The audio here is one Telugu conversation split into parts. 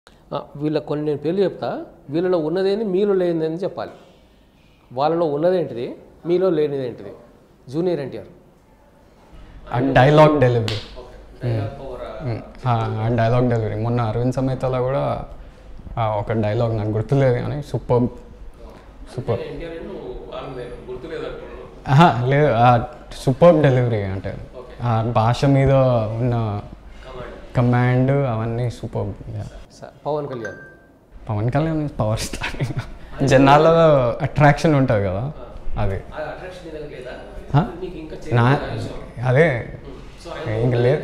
వీళ్ళ కొన్ని నేను పేర్లు చెప్తా, వీళ్ళలో ఉన్నదేంది మీలో లేనిదని చెప్పాలి. వాళ్ళలో ఉన్నదేంటిది మీలో లేనిదేంటిది? Junior NTR dialogue delivery, dialogue delivery మొన్న అరవింద్ సమేతలో కూడా ఒక డైలాగ్ నాకు గుర్తులేదు కానీ సూపర్ సూపర్ లేదు, సూపర్ డెలివరీ అంటే ఆ భాష మీద ఉన్న కమాండ్ అవన్నీ super. Pawan Kalyan, Pawan Kalyan power star, జనాల్లో అట్రాక్షన్ ఉంటుంది కదా అది. నా అదే ఇంక లేదు,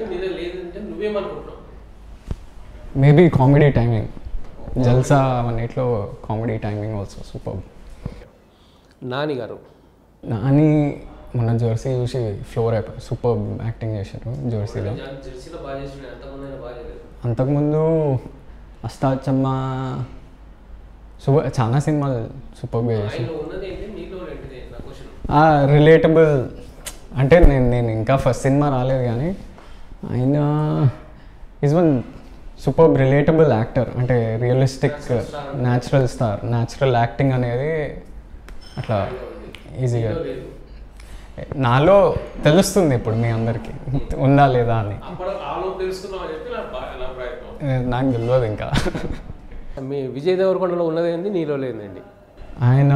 మేబీ కామెడీ టైమింగ్, జల్సా అవన్నిట్లో comedy timing also super. Nani garu, Nani మొన్న జెర్సీ చూసి ఫ్లోర్ అయిపోయి సూపర్ యాక్టింగ్ చేశారు జెర్సీలో. అంతకుముందు అష్టాచమ్మ చాలా సినిమాలు సూపర్గా చేశారు. రిలేటబుల్ అంటే నేను ఇంకా ఫస్ట్ సినిమా రాలేదు కానీ ఆయన is one super relatable actor. అంటే realistic natural star, natural acting అనేది అట్లా ఈజీగా నాలో తెలుస్తుంది ఇప్పుడు మీ అందరికీ ఉందా లేదా అని. నాకు తెలియదు ఇంకా. మీ విజయ్ దేవరకొండలో ఉన్నదేంది నీలో లేదండి? ఆయన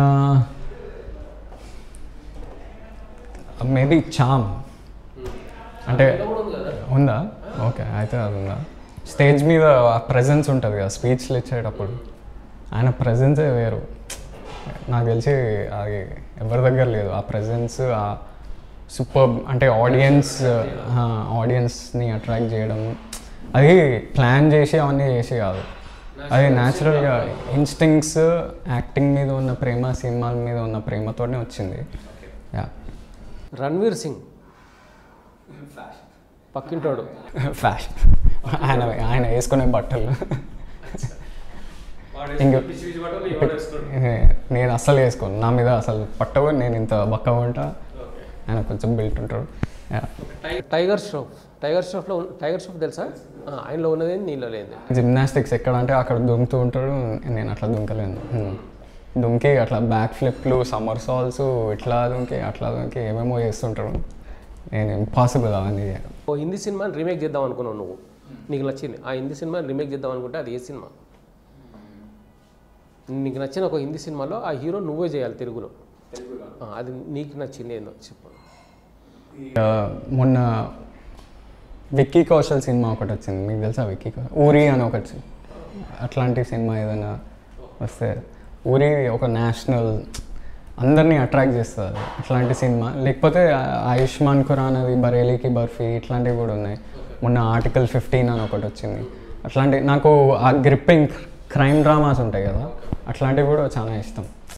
మేబీ చామ్ అంటే ఉందా? ఓకే, అయితే అది ఉందా. స్టేజ్ మీద ఆ ప్రెజెన్స్ ఉంటుంది కదా స్పీచ్లు ఇచ్చేటప్పుడు, ఆయన ప్రెజెన్సే వేరు. నాకు తెలిసి అది ఎవరి దగ్గర లేదు ఆ ప్రెజెన్స్, ఆ సూపర్. అంటే ఆడియన్స్ని అట్రాక్ట్ చేయడం అది ప్లాన్ చేసి అవన్నీ చేసి కాదు, అది న్యాచురల్గా ఇన్స్టింక్ట్స్, యాక్టింగ్ మీద ఉన్న ప్రేమ, సినిమాల మీద ఉన్న ప్రేమతోనే వచ్చింది. యా. రణ్వీర్ సింగ్ పక్కింటోడు, ఫ్యాషన్ ఆయన వేసుకునే బట్టలు ఇంక నేను అస్సలు వేసుకోను, నా మీద అసలు పట్టవు. నేను ఇంత బక్కగా ఉంటా, ఆయన కొంచెం బిల్ట్ ఉంటాడు. టైగర్ ష్రాఫ్ తెలుసా? ఆయనలో ఉన్నది నీలో లేదు. జిమ్నాస్టిక్స్ ఎక్కడ అంటే అక్కడ దుంకుతూ ఉంటాడు, నేను అట్లా దుంకలేను. దుంకి అట్లా బ్యాక్ ఫ్లిప్లు, సమ్మర్ సాల్స్, ఇట్లా దుంకి అట్లా దుంకి ఏమేమో చేస్తుంటాడు. నేను ఇంపాసిబుల్ అవన్నీ చేయను. ఓ హిందీ సినిమాని రీమేక్ చేద్దాం అనుకున్నావు నువ్వు, నీకు నచ్చింది ఆ హిందీ సినిమాని రీమేక్ చేద్దాం అనుకుంటే అది ఏ సినిమా? నీకు నచ్చిన ఒక హిందీ సినిమాలో ఆ హీరో నువ్వే చేయాలి తెలుగులో, అది నీకు నచ్చింది ఏందో చెప్పు. మొన్న విక్కీ కౌశల్ సినిమా ఒకటి వచ్చింది, మీకు తెలుసా? విక్కీ కౌశల్ ఊరి అని ఒకటి, అట్లాంటి సినిమా ఏదైనా వస్తే ఊరి ఒక నేషనల్ అందరినీ అట్రాక్ట్ చేస్తుంది అట్లాంటి సినిమా. లేకపోతే ఆయుష్మాన్ ఖురానాది బరేలీకి బర్ఫీ ఇట్లాంటివి కూడా ఉన్నాయి. మొన్న ఆర్టికల్ 15 అని ఒకటి వచ్చింది. అట్లాంటి నాకు ఆ గ్రిప్పింగ్ క్రైమ్ డ్రామాస్ ఉంటాయి కదా, అట్లాంటివి కూడా చాలా ఇష్టం.